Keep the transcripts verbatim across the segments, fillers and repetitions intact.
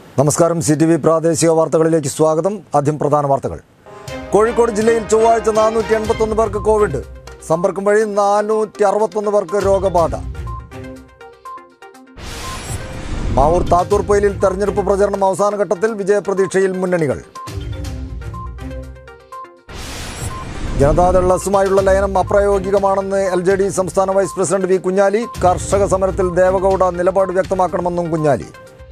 നമസ്കാരം. C T V പ്രാദേശിക വാർത്തകളിലേക്ക് സ്വാഗതം. ആദ്യം പ്രധാന വാർത്തകൾ. കോഴിക്കോട് ജില്ലയിൽ ചൊവ്വാഴ്ച നാനൂറ്റി എൺപത്തൊന്ന് പേർക്ക് കോവിഡ്. സമ്പർക്കം വഴി നാനൂറ്റി അറുപത്തൊന്ന് പേർക്ക് രോഗബാധ. മാവൂർ താത്തൂർ പൊയിലിൽ തെരഞ്ഞെടുപ്പ് പ്രചരണം അവസാന ഘട്ടത്തിൽ. വിജയപ്രതീക്ഷയിൽ മുന്നണികൾ. ജനതാദൾ എസുമായുള്ള ലയനം അപ്രായോഗികമാണെന്ന് എൽ ജെ ഡി സംസ്ഥാന വൈസ് പ്രസിഡന്റ് വി കുഞ്ഞാലി. കർഷക സമരത്തിൽ ദേവഗൌഡ നിലപാട് വ്യക്തമാക്കണമെന്നും കുഞ്ഞാലി.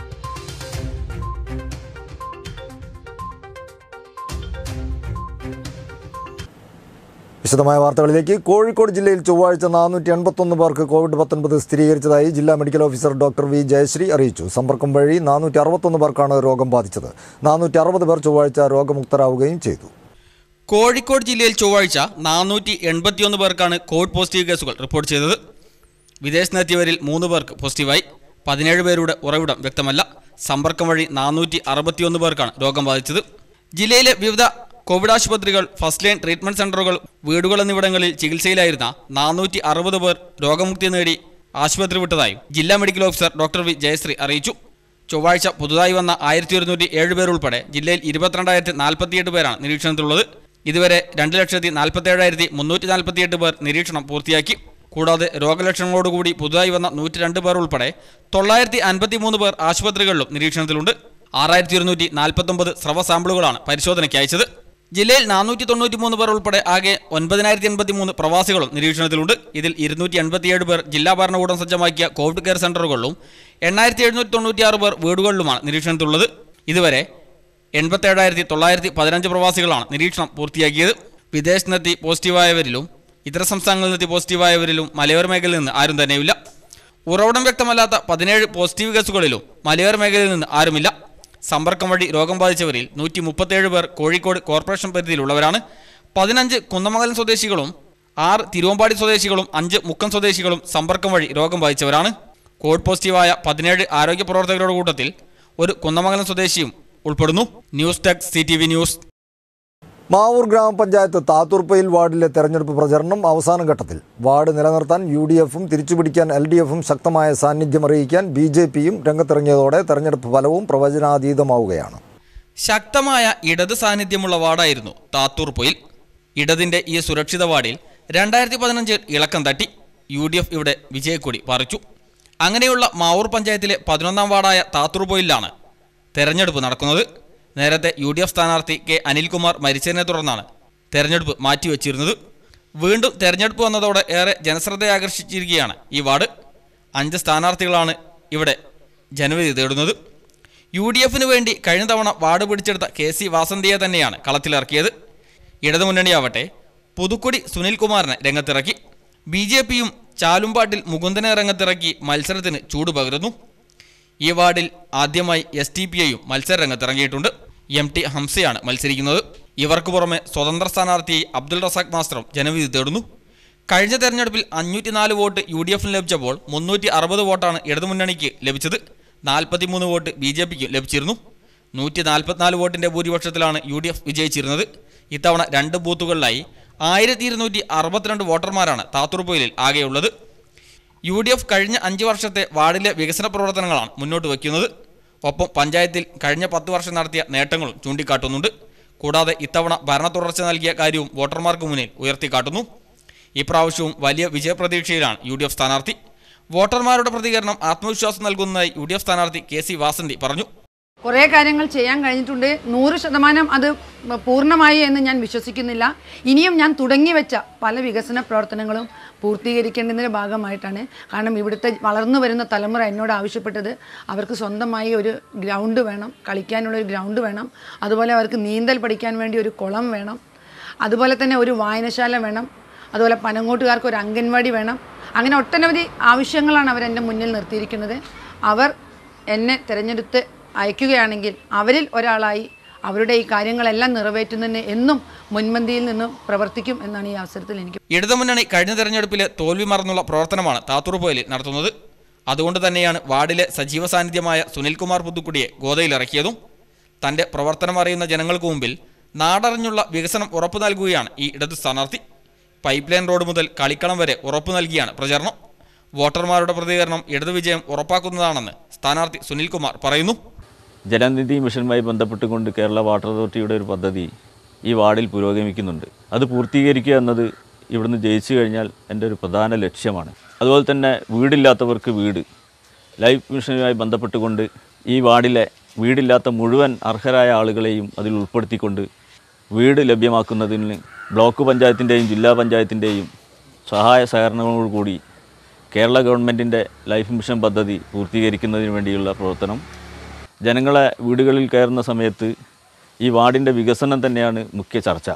വിശദമായ വാർത്തകളിലേക്ക്. കോഴിക്കോട് ജില്ലയിൽ ചൊവ്വാഴ്ച നാനൂറ്റി എൺപത്തൊന്ന് പേർക്ക് കോവിഡ് പത്തൊൻപത് സ്ഥിരീകരിച്ചതായി ജില്ലാ medical officer doctor V Jayasree അറിയിച്ചു. സമ്പർക്കം വഴി നാനൂറ്റി അറുപത്തൊന്ന് പേർക്കാണ് രോഗം ബാധിച്ചത്. നാനൂറ്റി അറുപത് പേർ ചൊവ്വാഴ്ച രോഗമുക്തരാവുകയും ചെയ്തു. കോഴിക്കോട് ജില്ലയിൽ ചൊവ്വാഴ്ച നാനൂറ്റി എൺപത്തിയൊന്ന് പേർക്കാണ് കോവിഡ് പോസിറ്റീവ് കേസുകൾ റിപ്പോർട്ട് ചെയ്തത്. വിദേശത്തെത്തിയവരിൽ മൂന്ന് പേർക്ക് പോസിറ്റീവായി. പതിനേഴ് പേരുടെ ഉറവിടം വ്യക്തമല്ല. സമ്പർക്കം വഴി നാനൂറ്റി അറുപത്തിയൊന്ന് പേർക്കാണ് രോഗം ബാധിച്ചത്. ജില്ലയിലെ വിവിധ കോവിഡ് ആശുപത്രികൾ, ഫസ്റ്റ് ലൈൻ ട്രീറ്റ്മെന്റ് സെന്ററുകൾ, വീടുകൾ എന്നിവിടങ്ങളിൽ ചികിത്സയിലായിരുന്ന നാനൂറ്റി അറുപത് പേർ രോഗമുക്തി നേടി ആശുപത്രി വിട്ടതായും ജില്ലാ medical officer doctor V Jayasree അറിയിച്ചു. ചൊവ്വാഴ്ച പുതുതായി വന്ന ആയിരത്തി ഒരുന്നൂറ്റി ഏഴ് പേർ ഉൾപ്പെടെ ജില്ലയിൽ ഇരുപത്തിരണ്ടായിരത്തി നാൽപ്പത്തിയെട്ട് പേരാണ് നിരീക്ഷണത്തിലുള്ളത്. ഇതുവരെ രണ്ട് ലക്ഷത്തി നാൽപ്പത്തി ഏഴായിരത്തി മുന്നൂറ്റി നാൽപ്പത്തിയെട്ട് പേർ നിരീക്ഷണം പൂർത്തിയാക്കി. കൂടാതെ രോഗലക്ഷണങ്ങളോടുകൂടി പുതുതായി വന്ന നൂറ്റി രണ്ട് പേർ ഉൾപ്പെടെ തൊള്ളായിരത്തി അൻപത്തി മൂന്ന് പേർ ആശുപത്രികളിലും നിരീക്ഷണത്തിലുണ്ട്. ആറായിരത്തി ഒരുന്നൂറ്റി നാൽപ്പത്തൊമ്പത് സ്രവ സാമ്പിളുകളാണ് പരിശോധനയ്ക്ക് അയച്ചത്. ജില്ലയിൽ നാനൂറ്റി തൊണ്ണൂറ്റി മൂന്ന് പേർ ഉൾപ്പെടെ ആകെ ഒൻപതിനായിരത്തി എൺപത്തി മൂന്ന് പ്രവാസികളും നിരീക്ഷണത്തിലുണ്ട്. ഇതിൽ ഇരുന്നൂറ്റി എൺപത്തിയേഴ് പേർ ജില്ലാ ഭരണകൂടം സജ്ജമാക്കിയ കോവിഡ് കെയർ സെന്ററുകളിലും എണ്ണായിരത്തി എഴുന്നൂറ്റി തൊണ്ണൂറ്റിയാറ് പേർ വീടുകളിലുമാണ് നിരീക്ഷണത്തിലുള്ളത്. ഇതുവരെ എൺപത്തേഴായിരത്തി തൊള്ളായിരത്തി പതിനഞ്ച് പ്രവാസികളാണ് നിരീക്ഷണം പൂർത്തിയാക്കിയത്. വിദേശത്തെത്തി പോസിറ്റീവായവരിലും ഇതര സംസ്ഥാനങ്ങളിൽ നിന്നെത്തി പോസിറ്റീവായവരിലും മലയോര മേഖലയിൽ നിന്ന് ആരും തന്നെയില്ല. ഉറവിടം വ്യക്തമല്ലാത്ത പതിനേഴ് പോസിറ്റീവ് കേസുകളിലും മലയോര മേഖലയിൽ നിന്ന് ആരുമില്ല. സമ്പർക്കം വഴി രോഗം ബാധിച്ചവരിൽ നൂറ്റി മുപ്പത്തേഴ് പേർ കോഴിക്കോട് കോർപ്പറേഷൻ പരിധിയിലുള്ളവരാണ്. പതിനഞ്ച് കുന്നമംഗലം സ്വദേശികളും ആറ് തിരുവമ്പാടി സ്വദേശികളും അഞ്ച് മുക്കം സ്വദേശികളും സമ്പർക്കം വഴി രോഗം ബാധിച്ചവരാണ്. കോവിഡ് പോസിറ്റീവായ പതിനേഴ് ആരോഗ്യ പ്രവർത്തകരുടെ കൂട്ടത്തിൽ ഒരു കുന്നമംഗലം സ്വദേശിയും ഉൾപ്പെടുന്നു. News desk C T V news. Mavoor ഗ്രാമപഞ്ചായത്ത് താത്തൂർ പൊയിൽ വാർഡിലെ തെരഞ്ഞെടുപ്പ് പ്രചരണം അവസാന ഘട്ടത്തിൽ. വാർഡ് നിലനിർത്താൻ യു ഡി എഫും തിരിച്ചുപിടിക്കാൻ എൽ ഡി എഫും ശക്തമായ സാന്നിധ്യം അറിയിക്കാൻ ബി ജെ പിയും രംഗത്തിറങ്ങിയതോടെ തെരഞ്ഞെടുപ്പ് ഫലവും പ്രവചനാതീതമാവുകയാണ്. ശക്തമായ ഇടത് സാന്നിധ്യമുള്ള വാർഡായിരുന്നു താത്തൂർ പൊയിൽ. ഇടതിന്റെ ഈ സുരക്ഷിത വാർഡിൽ രണ്ടായിരത്തി പതിനഞ്ചിൽ ഇളക്കം തട്ടി യു ഡി എഫ് ഇവിടെ വിജയക്കൊടി പറിച്ചു. അങ്ങനെയുള്ള മാവൂർ പഞ്ചായത്തിലെ പതിനൊന്നാം വാർഡായ താത്തൂർ പൊയിലാണ് തെരഞ്ഞെടുപ്പ് നടക്കുന്നത്. നേരത്തെ യു ഡി എഫ് സ്ഥാനാർത്ഥി കെ അനിൽകുമാർ മരിച്ചതിനെ തുടർന്നാണ് തെരഞ്ഞെടുപ്പ് മാറ്റിവെച്ചിരുന്നത്. വീണ്ടും തെരഞ്ഞെടുപ്പ് വന്നതോടെ ഏറെ ജനശ്രദ്ധയാകർഷിച്ചിരിക്കുകയാണ് ഈ വാർഡ്. അഞ്ച് സ്ഥാനാർത്ഥികളാണ് ഇവിടെ ജനവിധി തേടുന്നത്. യു ഡി എഫിന് വേണ്ടി കഴിഞ്ഞ തവണ വാർഡ് പിടിച്ചെടുത്ത കെ സി വാസന്തിയെ തന്നെയാണ് കളത്തിലിറക്കിയത്. ഇടതുമുന്നണിയാവട്ടെ പുതുക്കൊടി സുനിൽകുമാറിനെ രംഗത്തിറക്കി. ബി ജെ പിയും ചാലുംപാട്ടിൽ മുകുന്ദനെ രംഗത്തിറക്കി മത്സരത്തിന് ചൂട് പകരുന്നു. ഈ വാർഡിൽ ആദ്യമായി എസ് ടി പി ഐയും മത്സര രംഗത്തിറങ്ങിയിട്ടുണ്ട്. എം ടി ഹംസയാണ് മത്സരിക്കുന്നത്. ഇവർക്ക് പുറമെ സ്വതന്ത്ര സ്ഥാനാർത്ഥി അബ്ദുൾ റസാഖ് മാസ്റ്ററും ജനവിധി തേടുന്നു. കഴിഞ്ഞ തെരഞ്ഞെടുപ്പിൽ അഞ്ഞൂറ്റി നാല് വോട്ട് യു ഡി എഫിന് ലഭിച്ചപ്പോൾ മുന്നൂറ്റി അറുപത് വോട്ടാണ് ഇടതുമുന്നണിക്ക് ലഭിച്ചത്. നാൽപ്പത്തിമൂന്ന് വോട്ട് ബി ജെ പിക്ക് ലഭിച്ചിരുന്നു. നൂറ്റി നാൽപ്പത്തിനാല് വോട്ടിൻ്റെ ഭൂരിപക്ഷത്തിലാണ് യു ഡി എഫ് വിജയിച്ചിരുന്നത്. ഇത്തവണ രണ്ട് ബൂത്തുകളിലായി ആയിരത്തി ഇരുന്നൂറ്റി അറുപത്തിരണ്ട് വോട്ടർമാരാണ് താത്തൂർ പൊയിലിൽ ആകെയുള്ളത്. യു ഡി എഫ് കഴിഞ്ഞ അഞ്ച് വർഷത്തെ വാർഡിലെ വികസന പ്രവർത്തനങ്ങളാണ് മുന്നോട്ട് വയ്ക്കുന്നത്. ഒപ്പം പഞ്ചായത്തിൽ കഴിഞ്ഞ പത്ത് വർഷം നടത്തിയ നേട്ടങ്ങളും ചൂണ്ടിക്കാട്ടുന്നുണ്ട്. കൂടാതെ ഇത്തവണ ഭരണ തുടർച്ച നൽകിയ കാര്യവും വോട്ടർമാർക്ക് മുന്നിൽ ഉയർത്തിക്കാട്ടുന്നു. ഇപ്രാവശ്യവും വലിയ വിജയപ്രതീക്ഷയിലാണ് യു ഡി എഫ് സ്ഥാനാർത്ഥി. വോട്ടർമാരുടെ പ്രതികരണം ആത്മവിശ്വാസം നൽകുന്നതായി യു ഡി എഫ് സ്ഥാനാർത്ഥി കെ സി വാസന്തി പറഞ്ഞു. കുറേ കാര്യങ്ങൾ ചെയ്യാൻ കഴിഞ്ഞിട്ടുണ്ട്. നൂറ് ശതമാനം അത് പൂർണ്ണമായി എന്ന് ഞാൻ വിശ്വസിക്കുന്നില്ല. ഇനിയും ഞാൻ തുടങ്ങി വെച്ച പല വികസന പ്രവർത്തനങ്ങളും പൂർത്തീകരിക്കേണ്ടതിൻ്റെ ഭാഗമായിട്ടാണ്. കാരണം ഇവിടുത്തെ വളർന്നു വരുന്ന തലമുറ എന്നോട് ആവശ്യപ്പെട്ടത് അവർക്ക് സ്വന്തമായി ഒരു ഗ്രൗണ്ട് വേണം, കളിക്കാനുള്ളൊരു ഗ്രൗണ്ട് വേണം, അതുപോലെ അവർക്ക് നീന്തൽ പഠിക്കാൻ വേണ്ടി ഒരു കുളം വേണം, അതുപോലെ തന്നെ ഒരു വായനശാല വേണം, അതുപോലെ പനങ്ങോട്ടുകാർക്ക് ഒരു അംഗൻവാടി വേണം. അങ്ങനെ ഒട്ടനവധി ആവശ്യങ്ങളാണ് അവരെൻ്റെ മുന്നിൽ നിർത്തിയിരിക്കുന്നത്. അവർ എന്നെ തിരഞ്ഞെടുത്ത് അയക്കുകയാണെങ്കിൽ അവരിൽ ഒരാളായി അവരുടെ ഈ കാര്യങ്ങളെല്ലാം നിറവേറ്റുന്നതിന് എന്നും മുൻപന്തിയിൽ നിന്നും പ്രവർത്തിക്കും എന്നാണ് ഈ അവസരത്തിൽ എനിക്ക്. ഇടതുമുന്നണി കഴിഞ്ഞ തെരഞ്ഞെടുപ്പിലെ തോൽവി മറന്നുള്ള പ്രവർത്തനമാണ് താത്തൂർ പൊയിലിൽ നടത്തുന്നത്. അതുകൊണ്ട് തന്നെയാണ് വാർഡിലെ സജീവ സാന്നിധ്യമായ സുനിൽകുമാർ പുതുക്കുടിയെ ഗോതയിലിറക്കിയതും. തൻ്റെ പ്രവർത്തനം അറിയുന്ന ജനങ്ങൾക്ക് മുമ്പിൽ നാടറിഞ്ഞുള്ള വികസനം ഉറപ്പു നൽകുകയാണ് ഈ ഇടതു സ്ഥാനാർത്ഥി. പൈപ്പ് ലൈൻ റോഡ് മുതൽ കളിക്കളം വരെ ഉറപ്പു നൽകിയാണ് പ്രചരണം. വോട്ടർമാരുടെ പ്രതികരണം ഇടതു വിജയം ഉറപ്പാക്കുന്നതാണെന്ന് സ്ഥാനാർത്ഥി സുനിൽകുമാർ പറയുന്നു. ജലനിധി മിഷനുമായി ബന്ധപ്പെട്ടുകൊണ്ട് കേരള വാട്ടർ അതോറിറ്റിയുടെ ഒരു പദ്ധതി ഈ വാർഡിൽ പുരോഗമിക്കുന്നുണ്ട്. അത് പൂർത്തീകരിക്കുക എന്നത് ഇവിടുന്ന് ജയിച്ചു കഴിഞ്ഞാൽ എൻ്റെ ഒരു പ്രധാന ലക്ഷ്യമാണ്. അതുപോലെ തന്നെ വീടില്ലാത്തവർക്ക് വീട്, ലൈഫ് മിഷനുമായി ബന്ധപ്പെട്ടുകൊണ്ട് ഈ വാർഡിലെ വീടില്ലാത്ത മുഴുവൻ അർഹരായ ആളുകളെയും അതിൽ ഉൾപ്പെടുത്തിക്കൊണ്ട് വീട് ലഭ്യമാക്കുന്നതിന് ബ്ലോക്ക് പഞ്ചായത്തിൻ്റെയും ജില്ലാ പഞ്ചായത്തിൻ്റെയും സഹായ സഹകരണങ്ങളോടുകൂടി കേരള ഗവൺമെൻറ്റിൻ്റെ ലൈഫ് മിഷൻ പദ്ധതി പൂർത്തീകരിക്കുന്നതിന് വേണ്ടിയുള്ള പ്രവർത്തനം. ജനങ്ങളെ വീടുകളിൽ കയറുന്ന സമയത്ത് ഈ വാർഡിൻ്റെ വികസനം തന്നെയാണ് മുഖ്യ ചർച്ച.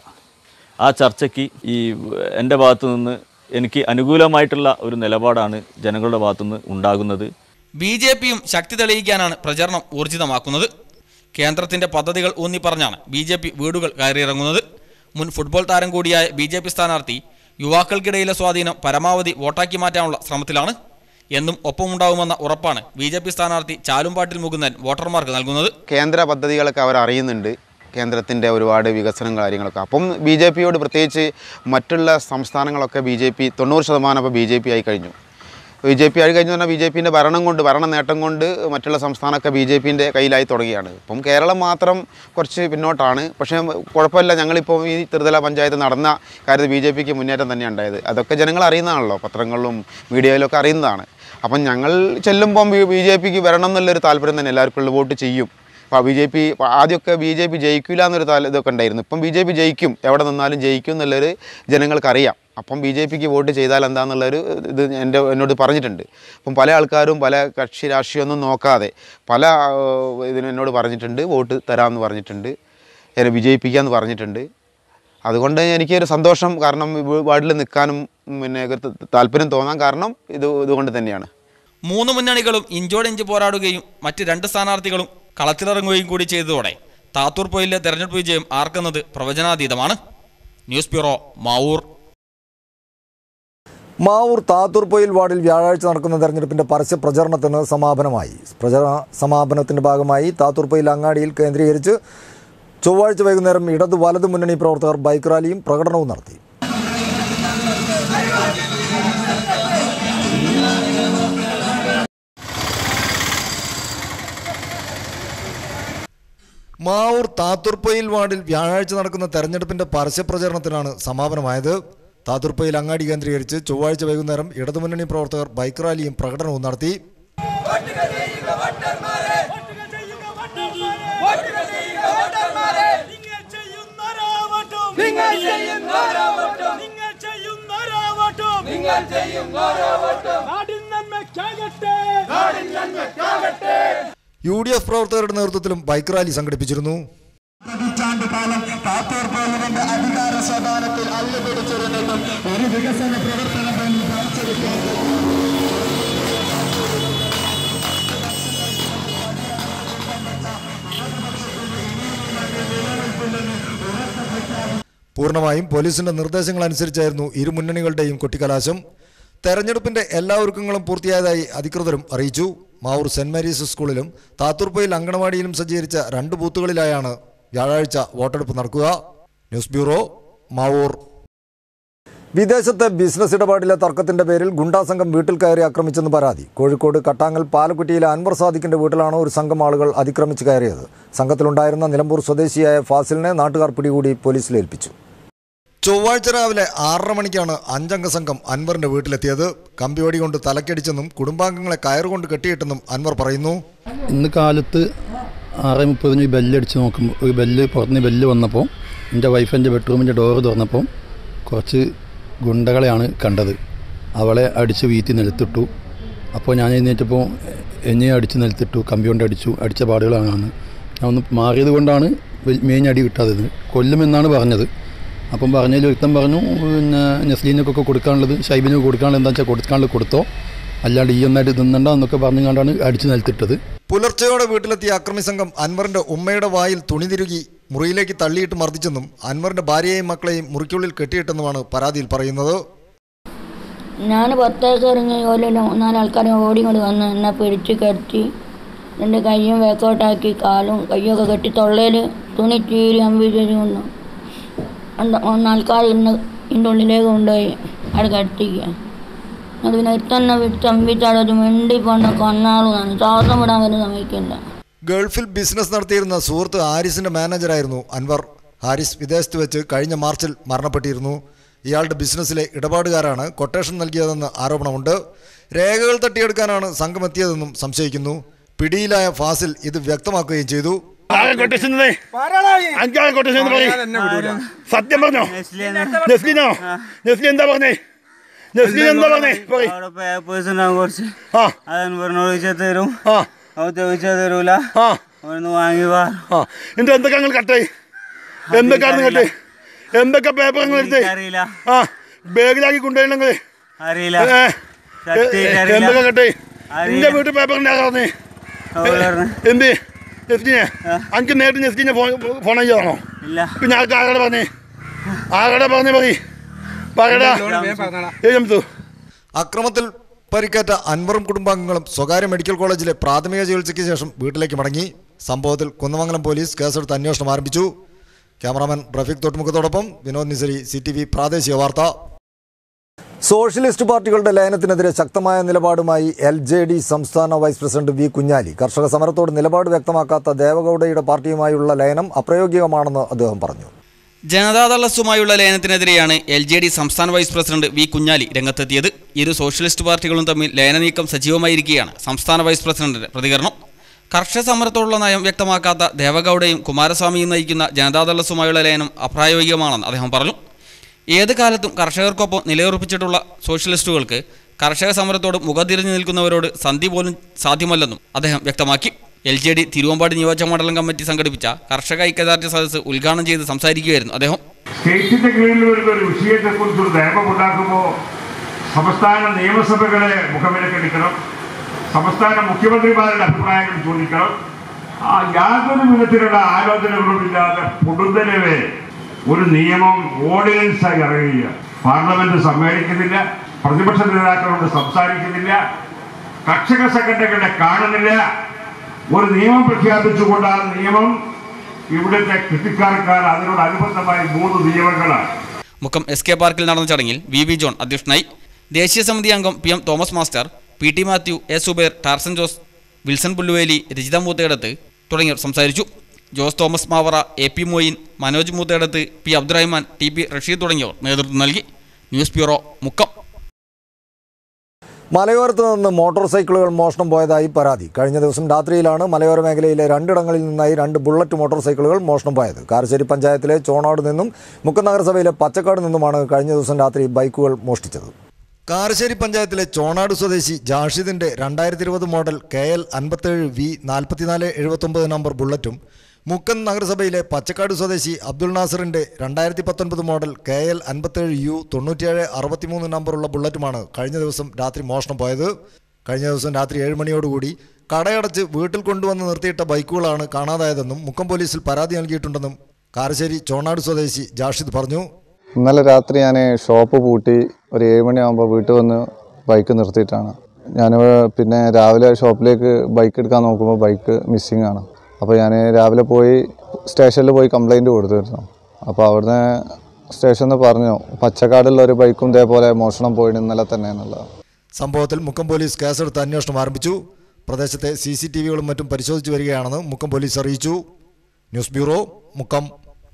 ആ ചർച്ചയ്ക്ക് ഈ എൻ്റെ ഭാഗത്തു നിന്ന് എനിക്ക് അനുകൂലമായിട്ടുള്ള ഒരു നിലപാടാണ് ജനങ്ങളുടെ ഭാഗത്തുനിന്ന് ഉണ്ടാകുന്നത്. ബി ജെ പിയും ശക്തി തെളിയിക്കാനാണ് പ്രചരണം ഊർജിതമാക്കുന്നത്. കേന്ദ്രത്തിന്റെ പദ്ധതികൾ ഊന്നി പറഞ്ഞാണ് ബി ജെ പി വീടുകൾ കയറിയിറങ്ങുന്നത്. മുൻ ഫുട്ബോൾ താരം കൂടിയായ ബി ജെ പി സ്ഥാനാർത്ഥി യുവാക്കൾക്കിടയിലെ സ്വാധീനം പരമാവധി വോട്ടാക്കി മാറ്റാനുള്ള ശ്രമത്തിലാണ്. എന്നും ഒപ്പമുണ്ടാകുമെന്ന ഉറപ്പാണ് ബി ജെ പി സ്ഥാനാർത്ഥി ചാലുംപാട്ടിൽ മുകുന്ദൻ വോട്ടർമാർക്ക് നൽകുന്നത്. കേന്ദ്ര പദ്ധതികളൊക്കെ അവർ അറിയുന്നുണ്ട്, കേന്ദ്രത്തിൻ്റെ ഒരുപാട് വികസനം കാര്യങ്ങളൊക്കെ. അപ്പം ബി ജെ പിയോട് പ്രത്യേകിച്ച് മറ്റുള്ള സംസ്ഥാനങ്ങളൊക്കെ ബി ജെ പി തൊണ്ണൂറ് ശതമാനം ഇപ്പോൾ ബി ജെ പി ആയി കഴിഞ്ഞു. ബി ജെ പി ആയി കഴിഞ്ഞു പറഞ്ഞാൽ ബി ജെ പിൻ്റെ ഭരണം കൊണ്ട് ഭരണ നേട്ടം കൊണ്ട് മറ്റുള്ള സംസ്ഥാനമൊക്കെ ബി ജെ പിൻ്റെ കയ്യിലായി തുടങ്ങിയാണ്. ഇപ്പം കേരളം മാത്രം കുറച്ച് പിന്നോട്ടാണ്. പക്ഷേ കുഴപ്പമില്ല, ഞങ്ങളിപ്പോൾ ഈ ത്രിതല പഞ്ചായത്ത് നടന്ന കാര്യത്തിൽ ബി ജെ പിക്ക് മുന്നേറ്റം തന്നെയാണ് ഉണ്ടായത്. അതൊക്കെ ജനങ്ങൾ അറിയുന്നതാണല്ലോ, പത്രങ്ങളിലും മീഡിയയിലൊക്കെ അറിയുന്നതാണ്. അപ്പം ഞങ്ങൾ ചെല്ലുമ്പം ബി ജെ പിക്ക് വരണം എന്നുള്ളൊരു താല്പര്യം തന്നെ എല്ലാവർക്കും ഉള്ള വോട്ട് ചെയ്യും. അപ്പോൾ ബി ജെ പി ആദ്യമൊക്കെ ബി ജെ പി ജയിക്കില്ല എന്നൊരു താൽ ഇതൊക്കെ ഉണ്ടായിരുന്നു. ഇപ്പം ബി ജെ പി ജയിക്കും, എവിടെ നിന്നാലും ജയിക്കും എന്നുള്ളൊരു ജനങ്ങൾക്കറിയാം. അപ്പം ബി ജെ പിക്ക് വോട്ട് ചെയ്താൽ എന്താണെന്നുള്ളൊരു ഇത് എൻ്റെ എന്നോട് പറഞ്ഞിട്ടുണ്ട്. അപ്പം പല ആൾക്കാരും പല കക്ഷി രാഷ്ട്രീയമൊന്നും നോക്കാതെ പല ഇതിനും എന്നോട് പറഞ്ഞിട്ടുണ്ട്, വോട്ട് തരാമെന്ന് പറഞ്ഞിട്ടുണ്ട്, എന്നെ വിജയിപ്പിക്കാമെന്ന് പറഞ്ഞിട്ടുണ്ട്. അതുകൊണ്ട് എനിക്കൊരു സന്തോഷം, കാരണം വാർഡിൽ നിൽക്കാനും പിന്നെ താല്പര്യം തോന്നാൻ കാരണം ഇത് ഇതുകൊണ്ട് തന്നെയാണ്. മൂന്ന് മുന്നണികളും ഇഞ്ചോടിഞ്ച് പോരാടുകയും മറ്റ് രണ്ട് സ്ഥാനാർത്ഥികളും കളത്തിലിറങ്ങുകയും കൂടി ചെയ്തതോടെ താത്തൂർ പൊയിലിലെ തെരഞ്ഞെടുപ്പ് വിജയം ആർക്കുന്നത് പ്രവചനാതീതമാണ്. News bureau, Mavoor. മാവൂർ താത്തൂർ പൊയിൽ വാർഡിൽ വ്യാഴാഴ്ച നടക്കുന്ന തെരഞ്ഞെടുപ്പിന്റെ പരസ്യ പ്രചരണത്തിന് സമാപനമായി. പ്രചരണ സമാപനത്തിന്റെ ഭാഗമായി താത്തൂർ പൊയിൽ അങ്ങാടിയിൽ കേന്ദ്രീകരിച്ച് ചൊവ്വാഴ്ച വൈകുന്നേരം ഇടത് വലത് മുന്നണി പ്രവർത്തകർ ബൈക്ക് റാലിയും പ്രകടനവും നടത്തി. മാവൂർ താത്തൂർ പൊയിൽ വാർഡിൽ വ്യാഴാഴ്ച നടക്കുന്ന തെരഞ്ഞെടുപ്പിന്റെ പരസ്യപ്രചരണത്തിനാണ് സമാപനമായത്. താത്തൂർ പൊയിൽ അങ്ങാടി കേന്ദ്രീകരിച്ച് ചൊവ്വാഴ്ച വൈകുന്നേരം ഇടതുമുന്നണി പ്രവർത്തകർ ബൈക്ക് റാലിയും പ്രകടനവും നടത്തി. യു ഡി എഫ് പ്രവർത്തകരുടെ നേതൃത്വത്തിലും ബൈക്ക് റാലി സംഘടിപ്പിച്ചിരുന്നു. പൂർണ്ണമായും പോലീസിന്റെ നിർദ്ദേശങ്ങൾ അനുസരിച്ചായിരുന്നു ഇരു മുന്നണികളുടെയും കൊട്ടിക്കലാശം. തെരഞ്ഞെടുപ്പിന്റെ എല്ലാ ഒരുക്കങ്ങളും പൂർത്തിയായതായി അധികൃതരും അറിയിച്ചു. മാവൂർ സെന്റ് മേരീസ് സ്കൂളിലും താത്തൂർ പൊയിൽ അങ്കണവാടിയിലും സജ്ജീകരിച്ച രണ്ട് ബൂത്തുകളിലായാണ് വ്യാഴാഴ്ച വോട്ടെടുപ്പ് നടക്കുക. News bureau, Mavoor. വിദേശത്തെ ബിസിനസ് ഇടപാടിലെ തർക്കത്തിന്റെ പേരിൽ ഗുണ്ടാസംഘം വീട്ടിൽ കയറി ആക്രമിച്ചെന്ന് പരാതി. കോഴിക്കോട് കട്ടാങ്ങൽ പാലക്കുറ്റിയിലെ അൻവർ സാദിഖിന്റെ വീട്ടിലാണ് ഒരു സംഘം ആളുകൾ അതിക്രമിച്ച് കയറിയത്. സംഘത്തിലുണ്ടായിരുന്ന നിലമ്പൂർ സ്വദേശിയായ ഫാസിലിനെ നാട്ടുകാർ പിടികൂടി പോലീസിലേൽപ്പിച്ചു. ചൊവ്വാഴ്ച രാവിലെ ആറര മണിക്കാണ് അഞ്ചംഗ സംഘം അൻവറിന്റെ വീട്ടിലെത്തിയത്. കമ്പിവടി കൊണ്ട് തലക്കടിച്ചെന്നും കുടുംബാംഗങ്ങളെ കയറുകൊണ്ട് കെട്ടിയിട്ടെന്നും അൻവർ പറയുന്നു. ഇന്ന് കാലത്ത് ആറ് മുപ്പതിന് ബെല്ലടിച്ച് നോക്കുമ്പോൾ ഒരു ബെല്ല് പുറത്തുനിന്ന് ബെല്ല് വന്നപ്പോൾ എൻ്റെ വൈഫിൻ്റെ ബെഡ്റൂമിൻ്റെ ഡോറ് തുറന്നപ്പോൾ കുറച്ച് ഗുണ്ടകളെയാണ് കണ്ടത്. അവളെ അടിച്ച് വീഴ്ത്തി നിലത്തിട്ടു. അപ്പോൾ ഞാൻ എഴുന്നേറ്റപ്പോൾ എന്നെ അടിച്ച് നിലത്തിട്ടു, കമ്പി കൊണ്ട് അടിച്ചു. അടിച്ച പാടുകളാണ്. ഞാൻ ഒന്ന് മാറിയത് കൊണ്ടാണ് മെയിൻ അടി കിട്ടാത്തത്. കൊല്ലുമെന്നാണ് പറഞ്ഞത്. അപ്പം പറഞ്ഞതിൽ ഒരുത്തം പറഞ്ഞു, പിന്നെ നസ്ലീനൊക്കെ കൊടുക്കാനുള്ളത്, ഷൈബിനൊക്കെ കൊടുക്കാനുള്ളത് എന്താ വെച്ചാൽ കൊടുക്കാനുള്ളത് കൊടുത്തോ, അല്ലാണ്ട് ഈ ഒന്നായിട്ട് തിന്നണ്ട എന്നൊക്കെ പറഞ്ഞു കണ്ടാണ് അടിച്ചു നിലത്തിട്ടത്. പുലർച്ചയോടെ വീട്ടിലെത്തിയ അക്രമി സംഘം അൻവറിന്റെ ഉമ്മയുടെ വായിൽ തുണി തിരുകി മുറിയിലേക്ക് തള്ളിയിട്ട് മർദ്ദിച്ചെന്നും അൻവറിന്റെ ഭാര്യയെയും മക്കളെയും മുറിക്കുള്ളിൽ കെട്ടിയിട്ടെന്നുമാണ് പരാതിയിൽ പറയുന്നത്. ഞാൻ പുറത്തേക്ക് ഇറങ്ങി ഓരോ നാലാൾക്കാരെ ഓടിക്കൊണ്ട് വന്ന് എന്നെ പിടിച്ച് കെട്ടി എൻ്റെ കയ്യും വേക്കോട്ടാക്കി കാലും കയ്യൊക്കെ കെട്ടി തൊള്ളയിൽ തുണി ചീരി അമ്പി ചെയ്തുകൊണ്ട് ഒന്നാൾക്കാർ ഇന്ന് ഇതിൻ്റെ ഉള്ളിലേക്ക് കൊണ്ടുപോയി അവിടെ കെട്ടിക്കുക. അത് പിന്നെ തന്നെ വിട്ട് അമ്പിച്ചാടൊരു മിണ്ടി പോണ്ട കൊന്നാളാണ്. ശ്വാസം വിടാൻ വരെ സമ്മതിക്കില്ല. ഗൾഫിൽ ബിസിനസ് നടത്തിയിരുന്ന സുഹൃത്ത് ഹാരിസിന്റെ മാനേജറായിരുന്നു അൻവർ. ഹാരിസ് വിദേശത്ത് വെച്ച് കഴിഞ്ഞ മാർച്ചിൽ മരണപ്പെട്ടിരുന്നു. ഇയാളുടെ ബിസിനസ്സിലെ ഇടപാടുകാരാണ് കൊട്ടേഷൻ നൽകിയതെന്ന് ആരോപണമുണ്ട്. രേഖകൾ തട്ടിയെടുക്കാനാണ് സംഘം എത്തിയതെന്നും സംശയിക്കുന്നു. പിടിയിലായ ഫാസിൽ ഇത് വ്യക്തമാക്കുകയും ചെയ്തു. സത്യം പറഞ്ഞോ? നസ്ലിനോ? നസ്ലി എന്താ പറഞ്ഞേ? നസ്ലി എന്താ പറഞ്ഞേ? തരും തരൂല വാങ്ങി എന്താ എന്തൊക്കെ നിങ്ങൾ കട്ടേ? എന്തൊക്കെയാണ് കട്ടേ? എന്തൊക്കെ പേപ്പർ നിങ്ങൾ എടുത്തേ? ആ ബാഗിലാക്കി കൊണ്ടുപോയില്ലെങ്കിൽ എന്തൊക്കെ കട്ടേ? എന്റെ വീട്ടിൽ പേപ്പർ ഉണ്ടാകാറേ എന്ത്? നെസ്ലിനെ എനിക്ക് നേരിട്ട് നെസ്ലിനെ ഫോൺ ഫോൺ ചെയ്താണോ? പിന്നെ ആൾക്ക് ആകടെ പറഞ്ഞേ ആകടെ പറഞ്ഞേ പറ പറയടാ. അക്രമത്തിൽ പരിക്കേറ്റ അൻവറും കുടുംബാംഗങ്ങളും സ്വകാര്യ മെഡിക്കൽ കോളേജിലെ പ്രാഥമിക ചികിത്സയ്ക്ക് ശേഷം വീട്ടിലേക്ക് മടങ്ങി. സംഭവത്തിൽ കുന്നമംഗലം പോലീസ് കേസെടുത്ത് അന്വേഷണം ആരംഭിച്ചു. ക്യാമറാമാൻ റഫീഖ് തോട്ടുമുഖത്തോടൊപ്പം Vinod Nisari, C T V പ്രാദേശിക വാർത്ത. സോഷ്യലിസ്റ്റ് പാർട്ടികളുടെ ലയനത്തിനെതിരെ ശക്തമായ നിലപാടുമായി എൽ ജെ ഡി സംസ്ഥാന വൈസ് പ്രസിഡന്റ് വി കുഞ്ഞാലി. കർഷക സമരത്തോട് നിലപാട് വ്യക്തമാക്കാത്ത ദേവഗൌഡയുടെ പാർട്ടിയുമായുള്ള ലയനം അപ്രായോഗികമാണെന്ന് അദ്ദേഹം പറഞ്ഞു. ജനതാദളസുമായുള്ള ലയനത്തിനെതിരെയാണ് എൽ ജെ ഡി സംസ്ഥാന വൈസ് പ്രസിഡന്റ് വി കുഞ്ഞാലി രംഗത്തെത്തിയത്. ഇരു സോഷ്യലിസ്റ്റ് പാർട്ടികളും തമ്മിൽ ലയന നീക്കം സജീവമായിരിക്കുകയാണ് സംസ്ഥാന വൈസ് പ്രസിഡന്റിന്റെ പ്രതികരണം. കർഷക സമരത്തോടുള്ള നയം വ്യക്തമാക്കാത്ത ദേവഗൌഡയും കുമാരസ്വാമിയും നയിക്കുന്ന ജനതാദളസുമായുള്ള ലയനം അപ്രായോഗികമാണെന്ന് അദ്ദേഹം പറഞ്ഞു. ഏത് കാലത്തും കർഷകർക്കൊപ്പം നിലയുറപ്പിച്ചിട്ടുള്ള സോഷ്യലിസ്റ്റുകൾക്ക് കർഷക സമരത്തോട് മുഖതിരിഞ്ഞു നിൽക്കുന്നവരോട് സന്ധി പോലും സാധ്യമല്ലെന്നും അദ്ദേഹം വ്യക്തമാക്കി. എൽ ജെ ഡി തിരുവമ്പാടി നിയോജക മണ്ഡലം കമ്മിറ്റി സംഘടിപ്പിച്ച കർഷക ഐക്യദാർഢ്യ സദസ്സ് ഉദ്ഘാടനം ചെയ്ത് സംസാരിക്കുകയായിരുന്നു അദ്ദേഹം. സ്റ്റേറ്റിന്റെ കീഴിൽ വരുന്ന ഒരു വിഷയത്തെക്കുറിച്ചൊരു നിയമം ഉണ്ടാക്കുമ്പോൾ സംസ്ഥാന നിയമസഭകളെ മുഖവിലക്കെടുക്കണം, സംസ്ഥാന മുഖ്യമന്ത്രിമാരുടെ അഭിപ്രായങ്ങൾ ചോദിക്കണം. ആ യാതൊരു വിധത്തിലുള്ള ആലോചനകളുമില്ലാതെ പൊടുന്നനെ ഒരു നിയമം ഓർഡിനൻസായി ഇറങ്ങുക. പാർലമെന്റ് സമ്മേളിക്കുന്നില്ല, പ്രതിപക്ഷ നേതാക്കളോട് സംസാരിക്കുന്നില്ല, കർഷക സംഘടനകളെ കാണുന്നില്ല. ഒരു നിയമം പ്രഖ്യാപിച്ചുകൊണ്ട് ആ നിയമം ഇവിടുത്തെ കൃഷിക്കാർക്കാർ അതിനോടനുബന്ധമായി മൂന്ന് നിയമങ്ങളാണ്. മുക്കം എസ് കെ പാർക്കിൽ നടന്ന ചടങ്ങിൽ വി വി ജോൺ അധ്യക്ഷനായി. ദേശീയ സമിതി അംഗം P M Thomas master, P T Mathew, A Subair, Tarzan Jose, Wilson Pulluveli, Rajitha Moothedath തുടങ്ങിയവർ സംസാരിച്ചു. Jose Thomas Mavara, A P Moin, Manoj Moothedath, P Abdurahman, T P Rasheed തുടങ്ങിയവർ നേതൃത്വം നൽകി. News bureau, Mukkam. മലയോരത്ത് നിന്ന് മോട്ടോർ സൈക്കിളുകൾ മോഷണം പോയതായി പരാതി. കഴിഞ്ഞ ദിവസം രാത്രിയിലാണ് മലയോര മേഖലയിലെ രണ്ടിടങ്ങളിൽ നിന്നായി രണ്ട് ബുള്ളറ്റ് മോട്ടോർ സൈക്കിളുകൾ മോഷണം പോയത്. കാരശ്ശേരി പഞ്ചായത്തിലെ ചോണാട് നിന്നും മുക്കം നഗരസഭയിലെ പച്ചക്കാട് നിന്നുമാണ് കഴിഞ്ഞ ദിവസം രാത്രി ബൈക്കുകൾ മോഷ്ടിച്ചത്. കാരശ്ശേരി പഞ്ചായത്തിലെ ചോണാട് സ്വദേശി ജാഷിദിന്റെ രണ്ടായിരത്തി ഇരുപത് മോഡൽ കെ എൽ അൻപത്തേഴ് വി നാൽപ്പത്തിനാല് എഴുപത്തൊമ്പത് നമ്പർ ബുള്ളറ്റും മുക്കം നഗരസഭയിലെ പച്ചക്കാട് സ്വദേശി അബ്ദുൾ നാസറിന്റെ രണ്ടായിരത്തി പത്തൊൻപത് മോഡൽ കെ എൽ അൻപത്തേഴ് യു തൊണ്ണൂറ്റിയേഴ് അറുപത്തിമൂന്ന് നമ്പറുള്ള ബുള്ളറ്റുമാണ് കഴിഞ്ഞ ദിവസം രാത്രി മോഷണം പോയത്. കഴിഞ്ഞ ദിവസം രാത്രി ഏഴ് മണിയോടുകൂടി കടയടച്ച് വീട്ടിൽ കൊണ്ടുവന്ന് നിർത്തിയിട്ട ബൈക്കുകളാണ് കാണാതായതെന്നും മുക്കം പോലീസിൽ പരാതി നൽകിയിട്ടുണ്ടെന്നും കാരശ്ശേരി ചോണാട് സ്വദേശി ജാഷിദ് പറഞ്ഞു. ഇന്നലെ രാത്രി ഞാൻ ഷോപ്പ് പൂട്ടി ഒരു ഏഴ് മണിയാകുമ്പോൾ വീട്ടിൽ വന്ന് ബൈക്ക് നിർത്തിയിട്ടാണ് ഞാൻ പിന്നെ രാവിലെ ഷോപ്പിലേക്ക് ബൈക്ക് എടുക്കാൻ നോക്കുമ്പോൾ ബൈക്ക് മിസ്സിങ് ആണ്. അപ്പോൾ ഞാൻ രാവിലെ പോയി സ്റ്റേഷനിൽ പോയി കംപ്ലയിൻറ്റ് കൊടുത്തിരുന്നു. അപ്പോൾ അവിടുന്ന് സ്റ്റേഷനിൽ പറഞ്ഞു പച്ചക്കാടുള്ള ഒരു ബൈക്കും ഇതേപോലെ മോഷണം പോയി ഇന്നലെ തന്നെ എന്നുള്ളത്. സംഭവത്തിൽ മുക്കം പോലീസ് കേസെടുത്ത് അന്വേഷണം ആരംഭിച്ചു. പ്രദേശത്തെ സി സി ടി വികളും മറ്റും പരിശോധിച്ചു വരികയാണെന്ന് മുക്കം പോലീസ് അറിയിച്ചു. News bureau, Mukkam.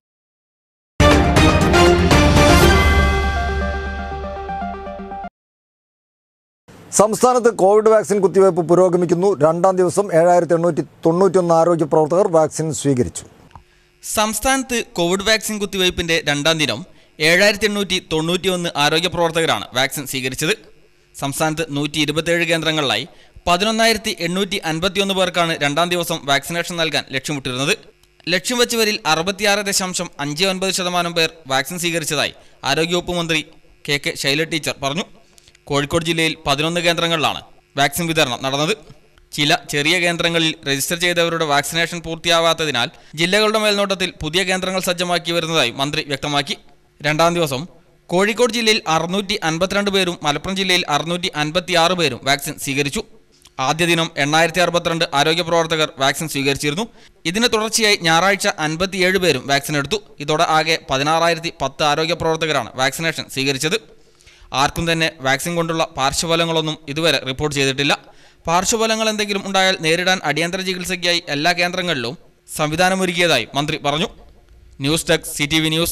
സംസ്ഥാനത്ത് കോവിഡ് വാക്സിൻ കുത്തിവയ്പ് പുരോഗമിക്കുന്നു. രണ്ടാം ദിവസം ഏഴായിരത്തി എണ്ണൂറ്റി തൊണ്ണൂറ്റിയൊന്ന് ആരോഗ്യ പ്രവർത്തകർ വാക്സിൻ സ്വീകരിച്ചു. സംസ്ഥാനത്ത് കോവിഡ് വാക്സിൻ കുത്തിവയ്പിന്റെ രണ്ടാം ദിനം ഏഴായിരത്തി എണ്ണൂറ്റി തൊണ്ണൂറ്റി ഒന്ന് ആരോഗ്യ പ്രവർത്തകരാണ് വാക്സിൻ സ്വീകരിച്ചത്. സംസ്ഥാനത്ത് നൂറ്റി ഇരുപത്തിയേഴ് കേന്ദ്രങ്ങളിലായി പതിനൊന്നായിരത്തി എണ്ണൂറ്റി അൻപത്തിയൊന്ന് പേർക്കാണ് രണ്ടാം ദിവസം വാക്സിനേഷൻ നൽകാൻ ലക്ഷ്യമിട്ടിരുന്നത്. ലക്ഷ്യം വെച്ചവരിൽ അറുപത്തിയാറ് ദശാംശം അഞ്ച് ഒൻപത് ശതമാനം പേർ വാക്സിൻ സ്വീകരിച്ചതായി ആരോഗ്യവകുപ്പ് മന്ത്രി കെ കെ ശൈല ടീച്ചർ പറഞ്ഞു. കോഴിക്കോട് ജില്ലയിൽ പതിനൊന്ന് കേന്ദ്രങ്ങളിലാണ് വാക്സിൻ വിതരണം നടന്നത്. ചില ചെറിയ കേന്ദ്രങ്ങളിൽ രജിസ്റ്റർ ചെയ്തവരുടെ വാക്സിനേഷൻ പൂർത്തിയാവാത്തതിനാൽ ജില്ലകളുടെ മേൽനോട്ടത്തിൽ പുതിയ കേന്ദ്രങ്ങൾ സജ്ജമാക്കി വരുന്നതായി മന്ത്രി വ്യക്തമാക്കി. രണ്ടാം ദിവസം കോഴിക്കോട് ജില്ലയിൽ അറുന്നൂറ്റി അൻപത്തിരണ്ട് പേരും മലപ്പുറം ജില്ലയിൽ അറുന്നൂറ്റി അൻപത്തി ആറ് പേരും വാക്സിൻ സ്വീകരിച്ചു. ആദ്യ ദിനം എണ്ണായിരത്തി അറുപത്തിരണ്ട് ആരോഗ്യ പ്രവർത്തകർ വാക്സിൻ സ്വീകരിച്ചിരുന്നു. ഇതിന് തുടർച്ചയായി ഞായറാഴ്ച അൻപത്തിയേഴ് പേരും വാക്സിൻ എടുത്തു. ഇതോടെ ആകെ പതിനാറായിരത്തി പത്ത് ആരോഗ്യ പ്രവർത്തകരാണ് വാക്സിനേഷൻ സ്വീകരിച്ചത്. ആർക്കും തന്നെ വാക്സിൻ കൊണ്ടുള്ള പാർശ്വഫലങ്ങളൊന്നും ഇതുവരെ റിപ്പോർട്ട് ചെയ്തിട്ടില്ല. പാർശ്വഫലങ്ങൾ എന്തെങ്കിലും ഉണ്ടായാൽ നേരിടാൻ അടിയന്തര ചികിത്സയ്ക്കായി എല്ലാ കേന്ദ്രങ്ങളിലും സംവിധാനമൊരുക്കിയതായി മന്ത്രി പറഞ്ഞു. News desk C T V news.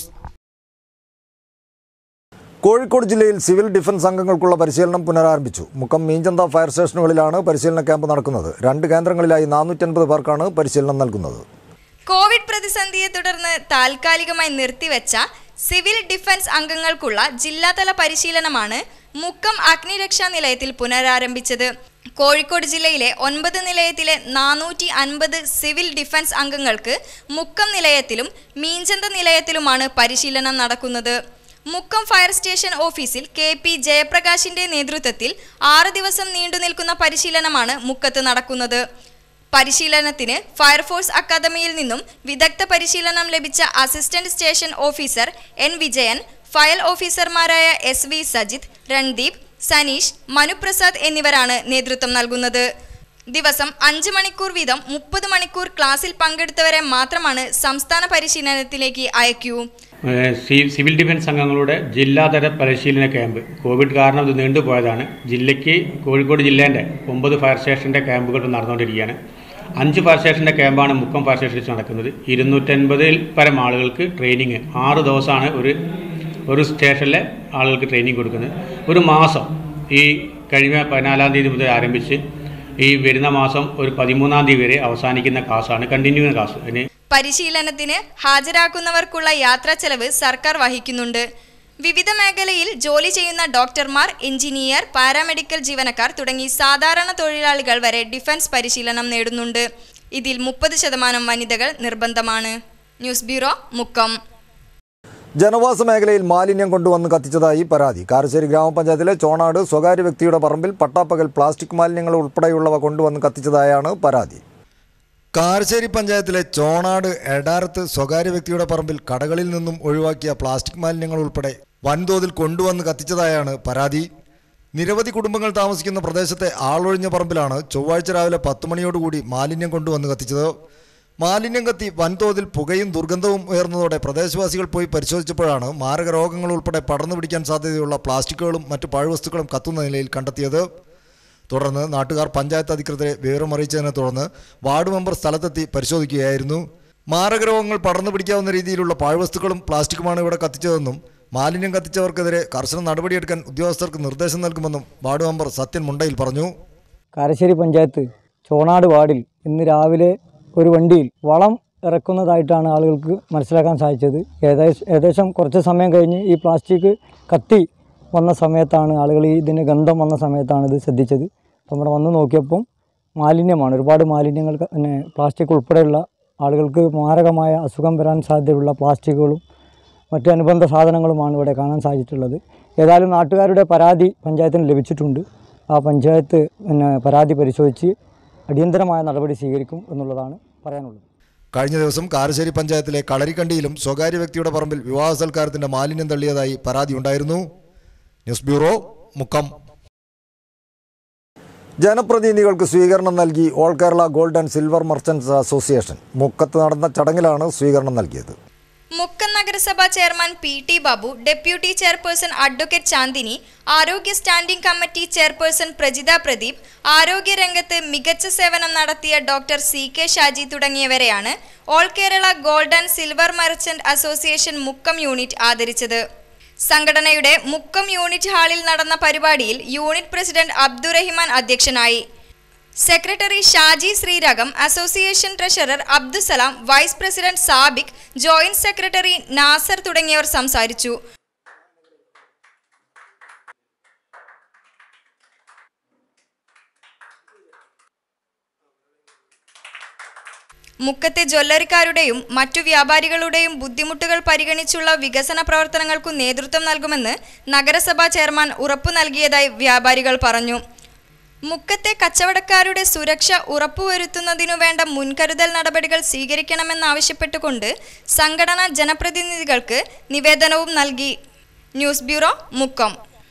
Kozhikode ജില്ലയിൽ സിവിൽ ഡിഫൻസ് അംഗങ്ങൾക്കുള്ള പരിശീലനം പുനരാരംഭിച്ചു. മുക്കം മീഞ്ചന്ത ഫയർ സ്റ്റേഷനുകളിലാണ് പരിശീലന ക്യാമ്പ് നടക്കുന്നത്. രണ്ട് കേന്ദ്രങ്ങളിലായി നാനൂറ്റൻപത് പേർക്കാണ് പരിശീലനം നൽകുന്നത്. കോവിഡ് പ്രതിസന്ധിയെ തുടർന്ന് താൽക്കാലികമായി നിർത്തിവെച്ച സിവിൽ ഡിഫൻസ് അംഗങ്ങൾക്കുള്ള ജില്ലാതല പരിശീലനമാണ് മുക്കം അഗ്നിരക്ഷാ നിലയത്തിൽ പുനരാരംഭിച്ചത്. കോഴിക്കോട് ജില്ലയിലെ ഒൻപത് നിലയത്തിലെ നാനൂറ്റി അൻപത് സിവിൽ ഡിഫൻസ് അംഗങ്ങൾക്ക് മുക്കം നിലയത്തിലും മീഞ്ചന്ത നിലയത്തിലുമാണ് പരിശീലനം നടക്കുന്നത്. മുക്കം ഫയർ സ്റ്റേഷൻ ഓഫീസിൽ കെ പി ജയപ്രകാശിന്റെ നേതൃത്വത്തിൽ ആറ് ദിവസം നീണ്ടുനിൽക്കുന്ന പരിശീലനമാണ് മുക്കത്ത് നടക്കുന്നത്. പരിശീലനത്തിന് ഫയർഫോഴ്സ് അക്കാദമിയിൽ നിന്നും വിദഗ്ധ പരിശീലനം ലഭിച്ച assistant station officer N Vijayan, fire ഓഫീസർമാരായ എസ് വി സജിത്, രൺദീപ്, സനീഷ്, മനുപ്രസാദ് എന്നിവരാണ് നേതൃത്വം നൽകുന്നത്. ദിവസം അഞ്ച് മണിക്കൂർ വീതം മുപ്പത് മണിക്കൂർ ക്ലാസ്സിൽ പങ്കെടുത്തവരെ മാത്രമാണ് സംസ്ഥാന പരിശീലനത്തിലേക്ക് അയക്കൂ. സിവിൽ ഡിഫൻസ് അംഗങ്ങളുടെ ജില്ലാതല പരിശീലന ക്യാമ്പ് കോവിഡ് കാരണം ഇത് നീണ്ടുപോയതാണ്. ജില്ലയ്ക്ക് കോഴിക്കോട് ജില്ലേൻ്റെ ഒമ്പത് ഫയർ സ്റ്റേഷൻ്റെ ക്യാമ്പുകൾ നടന്നുകൊണ്ടിരിക്കുകയാണ്. അഞ്ച് ഫയർ സ്റ്റേഷൻ്റെ ക്യാമ്പാണ് മുക്കം ഫയർ സ്റ്റേഷനിൽ നടക്കുന്നത്. ഇരുന്നൂറ്റൻപതിൽ പരം ആളുകൾക്ക് ട്രെയിനിങ് ആറ് ദിവസമാണ് ഒരു ഒരു സ്റ്റേഷനിലെ ആളുകൾക്ക് ട്രെയിനിങ് കൊടുക്കുന്നത്. ഒരു മാസം ഈ കഴിഞ്ഞ പതിനാലാം തീയതി മുതൽ ആരംഭിച്ച് ഈ വരുന്ന മാസം ഒരു പതിമൂന്നാം തീയതി വരെ അവസാനിക്കുന്ന ക്ലാസ്സാണ്, കണ്ടിന്യൂയിങ് ക്ലാസ്. അതിന് പരിശീലനത്തിന് ഹാജരാക്കുന്നവർക്കുള്ള യാത്രാ ചെലവ് സർക്കാർ വഹിക്കുന്നുണ്ട്. വിവിധ മേഖലയിൽ ജോലി ചെയ്യുന്ന ഡോക്ടർമാർ, എഞ്ചിനീയർ, പാരാമെഡിക്കൽ ജീവനക്കാർ തുടങ്ങി സാധാരണ തൊഴിലാളികൾ വരെ ഡിഫൻസ് പരിശീലനം നേടുന്നുണ്ട്. ഇതിൽ മുപ്പത് ശതമാനം വനിതകൾ നിർബന്ധമാണ്. News bureau, Mukkam. ജനവാസ മേഖലയിൽ മാലിന്യം കൊണ്ടുവന്ന് കത്തിച്ചതായി പരാതി. കാരശ്ശേരി ഗ്രാമപഞ്ചായത്തിലെ ചോണാട് സ്വകാര്യ വ്യക്തിയുടെ പറമ്പിൽ പട്ടാപ്പകൽ പ്ലാസ്റ്റിക് മാലിന്യങ്ങൾ ഉൾപ്പെടെയുള്ളവ കൊണ്ടുവന്ന് കത്തിച്ചതായാണ് പരാതി. കാരശ്ശേരി പഞ്ചായത്തിലെ ചോണാട് എടാരത്ത് സ്വകാര്യ വ്യക്തിയുടെ പറമ്പിൽ കടകളിൽ നിന്നും ഒഴിവാക്കിയ പ്ലാസ്റ്റിക് മാലിന്യങ്ങൾ ഉൾപ്പെടെ വൻതോതിൽ കൊണ്ടുവന്ന് കത്തിച്ചതായാണ് പരാതി. നിരവധി കുടുംബങ്ങൾ താമസിക്കുന്ന പ്രദേശത്തെ ആളൊഴിഞ്ഞ പറമ്പിലാണ് ചൊവ്വാഴ്ച രാവിലെ പത്ത് മണിയോടുകൂടി മാലിന്യം കൊണ്ടുവന്ന് കത്തിച്ചത്. മാലിന്യം കത്തി വൻതോതിൽ പുകയും ദുർഗന്ധവും ഉയർന്നതോടെ പ്രദേശവാസികൾ പോയി പരിശോധിച്ചപ്പോഴാണ് മാരക രോഗങ്ങൾ ഉൾപ്പെടെ പടർന്നു പിടിക്കാൻ സാധ്യതയുള്ള പ്ലാസ്റ്റിക്കുകളും മറ്റു പാഴ്വസ്തുക്കളും കത്തുന്ന നിലയിൽ കണ്ടെത്തിയത്. തുടർന്ന് നാട്ടുകാർ പഞ്ചായത്ത് അധികൃതരെ വിവരമറിയിച്ചതിനെ തുടർന്ന് വാർഡ് മെമ്പർ സ്ഥലത്തെത്തി പരിശോധിക്കുകയായിരുന്നു. മാരക രോഗങ്ങൾ പടർന്നു പിടിക്കാവുന്ന രീതിയിലുള്ള പാഴ്വസ്തുക്കളും പ്ലാസ്റ്റിക്കുമാണ് ഇവിടെ കത്തിച്ചതെന്നും മാലിന്യം കത്തിച്ചവർക്കെതിരെ കർശന നടപടിയെടുക്കാൻ ഉദ്യോഗസ്ഥർക്ക് നിർദ്ദേശം നൽകുമെന്നും വാർഡ് മെമ്പർ സത്യൻ മുണ്ടയിൽ പറഞ്ഞു. കാരശ്ശേരി പഞ്ചായത്ത് ചോണാട് വാർഡിൽ ഇന്ന് രാവിലെ ഒരു വണ്ടിയിൽ വളം ഇറക്കുന്നതായിട്ടാണ് ആളുകൾക്ക് മനസ്സിലാക്കാൻ സാധിച്ചത്. ഏകദേശം ഏകദേശം കുറച്ച് സമയം കഴിഞ്ഞ് ഈ പ്ലാസ്റ്റിക് കത്തി വന്ന സമയത്താണ് ആളുകൾ ഈ ഇതിന് ഗന്ധം വന്ന സമയത്താണ് ഇത് ശ്രദ്ധിച്ചത്. അപ്പോൾ ഇവിടെ വന്ന് നോക്കിയപ്പം മാലിന്യമാണ്, ഒരുപാട് മാലിന്യങ്ങൾ, പിന്നെ പ്ലാസ്റ്റിക് ഉൾപ്പെടെയുള്ള ആളുകൾക്ക് മാരകമായ അസുഖം വരാൻ സാധ്യതയുള്ള പ്ലാസ്റ്റിക്കുകളും മറ്റ് അനുബന്ധ സാധനങ്ങളുമാണ് ഇവിടെ കാണാൻ സാധിച്ചിട്ടുള്ളത്. ഏതായാലും നാട്ടുകാരുടെ പരാതി പഞ്ചായത്തിന് ലഭിച്ചിട്ടുണ്ട്. ആ പഞ്ചായത്ത് പിന്നെ പരാതി പരിശോധിച്ച് അടിയന്തരമായ നടപടി സ്വീകരിക്കും എന്നുള്ളതാണ് പറയാനുള്ളത്. കഴിഞ്ഞ ദിവസം കാരശ്ശേരി പഞ്ചായത്തിലെ കളരിക്കണ്ടിയിലും സ്വകാര്യ വ്യക്തിയുടെ പറമ്പിൽ വിവാഹ സൽക്കാരത്തിന്റെ മാലിന്യം തള്ളിയതായി പരാതിയുണ്ടായിരുന്നു. News bureau, Mukkam. ജനപ്രതിനിധികൾക്ക് സ്വീകരണം നൽകി all Kerala gold and silver merchants association. മുക്കത്ത് നടന്ന ചടങ്ങിലാണ് സ്വീകരണം നൽകിയത്. മുക്കം നഗരസഭ chairman P T Babu, deputy chairperson advocate Chandini, ആരോഗ്യ standing committee chairperson Prajitha Pradeep, ആരോഗ്യ രംഗത്ത് മികച്ച സേവനം നടത്തിയ ഡോക്ടർ സി കെ ഷാജി തുടങ്ങിയവരെയാണ് all Kerala gold and silver merchant association Mukkam unit ആദരിച്ചത്. സംഘടനയുടെ മുക്കം യൂണിറ്റ് ഹാളിൽ നടന്ന പരിപാടിയിൽ യൂണിറ്റ് പ്രസിഡന്റ് അബ്ദുറഹിമാൻ അധ്യക്ഷനായി. Secretary Shaji Sreeragam, association treasurer Abdussalam, vice president Sabik, joint secretary Nasar തുടങ്ങിയവർ സംസാരിച്ചു. മുക്കത്തെ ജ്വല്ലറിക്കാരുടെയും മറ്റു വ്യാപാരികളുടെയും ബുദ്ധിമുട്ടുകൾ പരിഗണിച്ചുള്ള വികസന പ്രവർത്തനങ്ങൾക്കു നേതൃത്വം നൽകുമെന്ന് നഗരസഭാ ചെയർമാൻ ഉറപ്പു നൽകിയതായി വ്യാപാരികൾ പറഞ്ഞു. മുക്കത്തെ കച്ചവടക്കാരുടെ സുരക്ഷ ഉറപ്പുവരുത്തുന്നതിനു വേണ്ട മുൻകരുതൽ നടപടികൾ സ്വീകരിക്കണമെന്നാവശ്യപ്പെട്ടുകൊണ്ട് സംഘടന ജനപ്രതിനിധികൾക്ക് നിവേദനവും നൽകി. News bureau, Mukkam.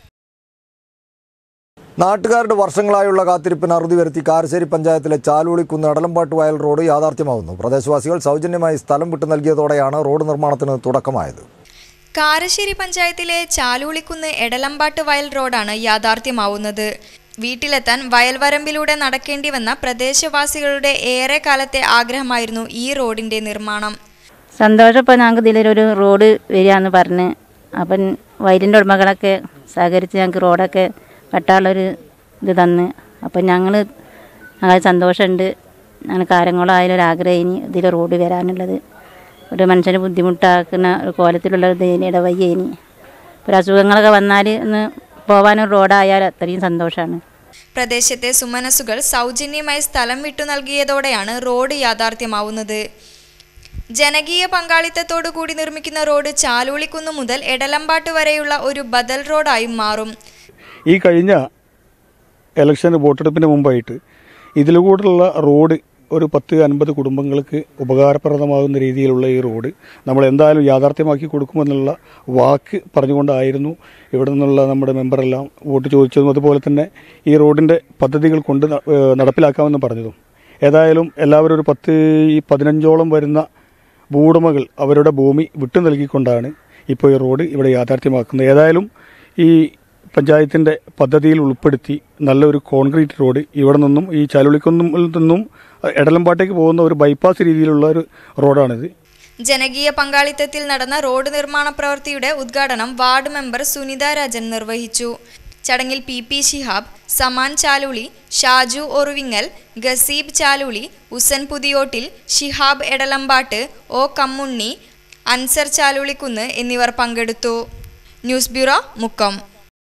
നാട്ടുകാരുടെ വർഷങ്ങളായുള്ള കാത്തിരിപ്പിന് അറുതി വരുത്തി കാരശ്ശേരി പഞ്ചായത്തിലെ ചാലൂളിക്കുന്ന് എടലമ്പാട്ട് വയൽ റോഡ് യാഥാർത്ഥ്യമാവുന്നു. പ്രദേശവാസികൾ സൗജന്യമായി സ്ഥലം വിട്ടു നൽകിയതോടെയാണ് റോഡ് നിർമ്മാണത്തിന് തുടക്കമായത്. കാരശ്ശേരി പഞ്ചായത്തിലെ ചാലൂളിക്കുന്ന് എടലമ്പാട്ട് വയൽ റോഡാണ് യാഥാർത്ഥ്യമാവുന്നത്. വീട്ടിലെത്താൻ വയൽവരമ്പിലൂടെ നടക്കേണ്ടി വന്ന പ്രദേശവാസികളുടെ ഏറെ കാലത്തെ ആഗ്രഹമായിരുന്നു ഈ റോഡിന്റെ നിർമ്മാണം. സന്തോഷം. ഇപ്പോൾ ഞങ്ങൾക്ക് ഇതിലൊരു റോഡ് വരികയെന്ന് പറഞ്ഞ് അപ്പം വയലിൻ്റെ ഉടമകളൊക്കെ സഹകരിച്ച് ഞങ്ങൾക്ക് റോഡൊക്കെ വെട്ടാനുള്ളൊരു ഇത് തന്ന് അപ്പം ഞങ്ങൾ ഞങ്ങൾ സന്തോഷമുണ്ട്. ഞങ്ങൾ കാര്യങ്ങളായാലും ഒരു ആഗ്രഹം ഇനി ഇതിൽ റോഡ് വരാനുള്ളത് ഒരു മനുഷ്യന് ബുദ്ധിമുട്ടാക്കുന്ന ഒരു കോലത്തിലുള്ള ഇടവയ്യ ഇനി ഒരു അസുഖങ്ങളൊക്കെ വന്നാൽ ഒന്ന് പോകാനൊരു റോഡായാൽ അത്രയും സന്തോഷമാണ്. പ്രദേശത്തെ സുമനസുകൾ സൗജന്യമായി സ്ഥലം വിട്ടു നൽകിയതോടെയാണ് റോഡ് യാഥാർത്ഥ്യമാവുന്നത്. ജനകീയ പങ്കാളിത്തത്തോടു കൂടി നിർമ്മിക്കുന്ന റോഡ് ചാലുളിക്കുന്ന് മുതൽ എടലമ്പാട്ട് വരെയുള്ള ഒരു ബദൽ റോഡായും മാറും. ഈ കഴിഞ്ഞ ഇലക്ഷന് വോട്ടെടുപ്പിന് മുമ്പായിട്ട് ഇതിലൂടെയുള്ള റോഡ് ഒരു പത്ത് അൻപത് കുടുംബങ്ങൾക്ക് ഉപകാരപ്രദമാകുന്ന രീതിയിലുള്ള ഈ റോഡ് നമ്മൾ എന്തായാലും യാഥാർത്ഥ്യമാക്കി കൊടുക്കുമെന്നുള്ള വാക്ക് പറഞ്ഞുകൊണ്ടായിരുന്നു ഇവിടെ നിന്നുള്ള നമ്മുടെ മെമ്പറെല്ലാം വോട്ട് ചോദിച്ചതും അതുപോലെ തന്നെ ഈ റോഡിൻ്റെ പദ്ധതികൾ കൊണ്ട് നടപ്പിലാക്കാമെന്ന് പറഞ്ഞതും. ഏതായാലും എല്ലാവരും ഒരു പത്ത് ഈ പതിനഞ്ചോളം വരുന്ന ഭൂവുടമകൾ അവരുടെ ഭൂമി വിട്ടു നൽകിക്കൊണ്ടാണ് ഇപ്പോൾ ഈ റോഡ് ഇവിടെ യാഥാർത്ഥ്യമാക്കുന്നത്. ഏതായാലും ഈ പഞ്ചായത്തിൻ്റെ പദ്ധതിയിൽ ഉൾപ്പെടുത്തി നല്ലൊരു കോൺക്രീറ്റ് റോഡ് ഇവിടെ നിന്നും ഈ ചാലുളിക്കുന്നിൽ നിന്നും എടലമ്പാട്ടേക്ക് പോകുന്ന ഒരു ബൈപ്പാസ് രീതിയിലുള്ള ഒരു റോഡാണിത്. ജനകീയ പങ്കാളിത്തത്തിൽ നടന്ന റോഡ് നിർമ്മാണ പ്രവൃത്തിയുടെ ഉദ്ഘാടനം വാർഡ് മെമ്പർ സുനിത രാജൻ നിർവഹിച്ചു. ചടങ്ങിൽ P P Shihab, Saman Chaluli, Shaju Oruvingal, Gaseeb Chaluli, Usan Puthiyottil, Shihab Edalampatt, O Kammunni, Ansar Chalulikkunnu എന്നിവർ പങ്കെടുത്തു. News bureau, Mukkam.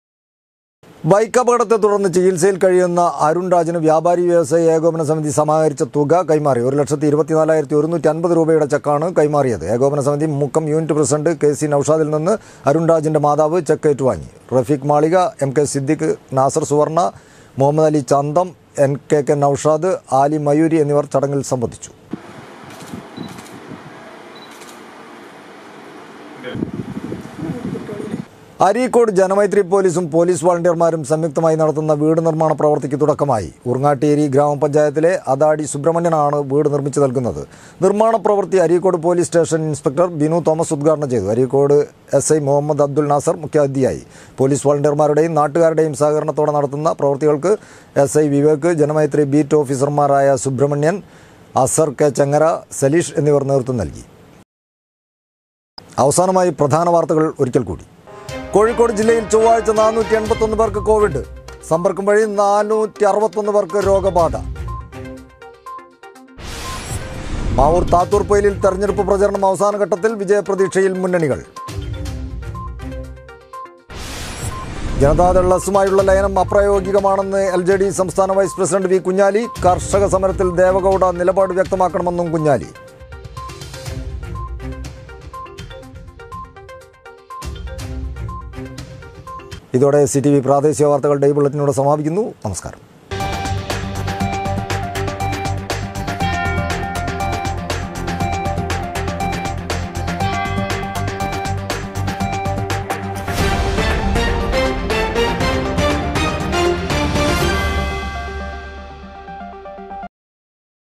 ബൈക്ക് അപകടത്തെ തുടർന്ന് ചികിത്സയിൽ കഴിയുന്ന അരുൺ രാജിന് വ്യാപാരി വ്യവസായ ഏകോപന സമിതി സമാഹരിച്ച തുക കൈമാറി. ഒരു ലക്ഷത്തി ഇരുപത്തിനാലായിരത്തി ഒരുന്നൂറ്റി അൻപത് രൂപയുടെ ചെക്കാണ് കൈമാറിയത്. ഏകോപന സമിതി Mukkam unit president K C നൌഷാദിൽ നിന്ന് അരുൺ രാജിന്റെ മാതാവ് ചെക്ക് ഏറ്റുവാങ്ങി. റഫീഖ് മാളിക, എം കെ സിദ്ദിഖ്, നാസർ സുവർണ, Muhammad Ali Chantham, N K K Noushad, Ali Mayoori എന്നിവർ ചടങ്ങിൽ സംബന്ധിച്ചു. അരീക്കോട് ജനമൈത്രി പോലീസും പോലീസ് വോളണ്ടിയർമാരും സംയുക്തമായി നടത്തുന്ന വീട് നിർമ്മാണ പ്രവൃത്തിക്ക് തുടക്കമായി. ഉർങ്ങാട്ടേരി ഗ്രാമപഞ്ചായത്തിലെ അതാടി സുബ്രഹ്മണ്യനാണ് വീട് നിർമ്മിച്ചു നൽകുന്നത്. നിർമ്മാണ പ്രവൃത്തി Areekode police station inspector Binu Thomas ഉദ്ഘാടനം ചെയ്തു. അരീക്കോട് എസ് ഐ മുഹമ്മദ് അബ്ദുൽ നാസർ മുഖ്യാതിഥിയായി. പോലീസ് വോളണ്ടിയർമാരുടെയും നാട്ടുകാരുടെയും സഹകരണത്തോടെ നടത്തുന്ന പ്രവൃത്തികൾക്ക് S I Vivek, Janamaithri beat ഓഫീസർമാരായ സുബ്രഹ്മണ്യൻ, അസർ കെ ചെങ്ങര, സലീഷ് എന്നിവർ നേതൃത്വം നൽകി. അവസാനമായി പ്രധാന വാർത്തകൾ ഒരിക്കൽ കൂടി. കോഴിക്കോട് ജില്ലയിൽ ചൊവ്വാഴ്ച നാനൂറ്റി എൺപത്തൊന്ന് പേർക്ക് കോവിഡ്. സമ്പർക്കം വഴി നാനൂറ്റി അറുപത്തൊന്ന് പേർക്ക് രോഗബാധ. മാവൂർ താത്തൂർ പൊയിലിൽ തെരഞ്ഞെടുപ്പ് പ്രചരണം അവസാന ഘട്ടത്തിൽ. വിജയപ്രതീക്ഷയിൽ മുന്നണികൾ. ജനതാദൾ എസുമായുള്ള ലയനം അപ്രായോഗികമാണെന്ന് എൽ ജെ ഡി സംസ്ഥാന വൈസ് പ്രസിഡന്റ് വി കുഞ്ഞാലി. കർഷക സമരത്തിൽ ദേവഗൌഡ നിലപാട് വ്യക്തമാക്കണമെന്നും കുഞ്ഞാലി. ഇതോടെ സി ടി വി പ്രാദേശിക വാർത്തകളുടെ ഈ ബുള്ളറ്റിനോട് സമാപിക്കുന്നു. നമസ്കാരം.